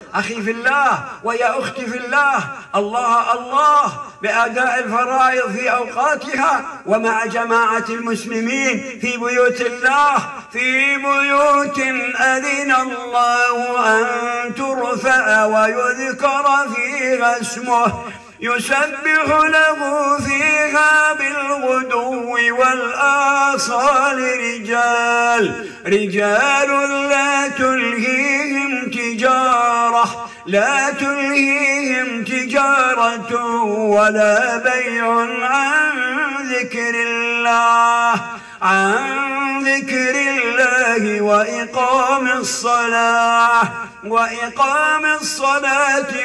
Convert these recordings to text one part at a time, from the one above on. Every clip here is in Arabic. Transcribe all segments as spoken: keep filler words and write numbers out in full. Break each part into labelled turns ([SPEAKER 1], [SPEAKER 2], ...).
[SPEAKER 1] أخي في الله ويا أختي في الله، الله الله بأداء الفرائض في أوقاتها ومع جماعة المسلمين في بيوت الله، في بيوت أذن الله أن ترفع ويذكر فيها اسمه يسبح له فيها بالغدو والآصال رجال رجال لا تلهيهم تجارة لا تلهيهم تجارة ولا بيع عن ذكر الله عن ذكر الله وإقام الصلاة وإقام الصلاة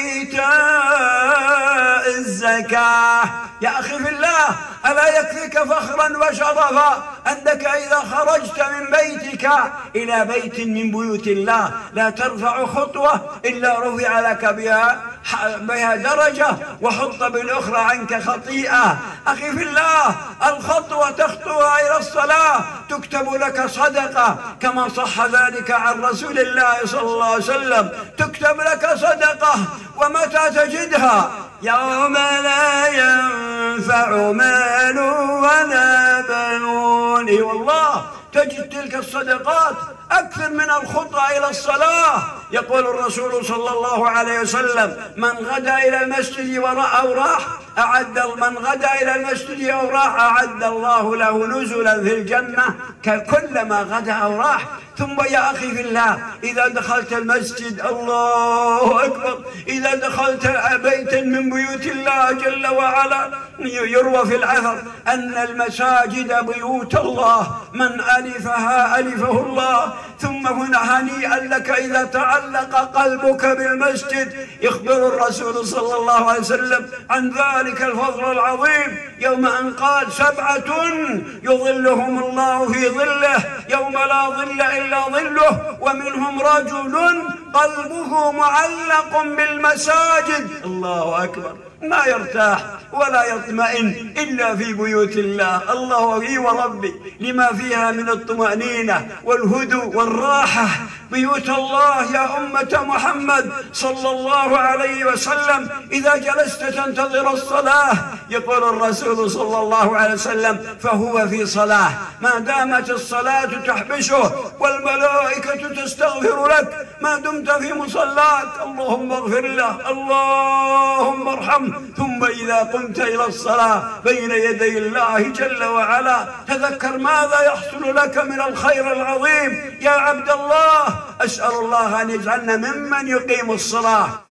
[SPEAKER 1] وإيتاء الزكاة. يا أخي في الله، ألا يكفيك فخرا وشرفا أنك إذا خرجت من بيتك إلى بيت من بيوت الله لا ترفع خطوة إلا رفع لك بها بها درجة وحط بالأخرى عنك خطيئة. أخي في الله، الخطوة تخطوها إلى الصلاة تكتب لك صدقة كما صح ذلك عن رسول الله صلى الله عليه وسلم، تكتب لك صدقة. ومتى تجدها؟ يوم لا ينفع مال ولا بنون. اي والله تجد تلك الصدقات أكثر من الخطى إلى الصلاة. يقول الرسول صلى الله عليه وسلم: من غدا إلى المسجد أو راح أعد من غدا إلى المسجد أو راح أعد الله له نزلا في الجنة كلما غدا أو راح. ثم يا أخي في الله، إذا دخلت المسجد، الله أكبر، إذا دخلت بيتا من بيوت الله جل وعلا، يروى في الأثر أن المساجد بيوت الله، من ألفها ألفه الله. ثم هنا هنيئا لك إذا تعلق قلبك بالمسجد. يخبر الرسول صلى الله عليه وسلم عن ذلك الفضل العظيم يوم أن قال: سبعة يظلهم الله في ظله يوم لا ظل إلا ظله، ومنهم رجل قلبه معلق بالمساجد. الله أكبر، ما يرتاح ولا يطمئن إلا في بيوت الله. الله لي وربي لما فيها من الطمأنينة والهدوء والراحة. بيوت الله يا أمة محمد صلى الله عليه وسلم، إذا جلست تنتظر الصلاة يقول الرسول صلى الله عليه وسلم: فهو في صلاة ما دامت الصلاة تحبسه، والملائكة تستغفر لك ما دمت في مصلاك. اللهم اغفر له، اللهم ارحمه. ثم إذا قمت إلى الصلاة بين يدي الله جل وعلا تذكر ماذا يحصل لك من الخير العظيم. يا عبد الله، أسأل الله أن يجعلنا ممن يقيم الصلاة.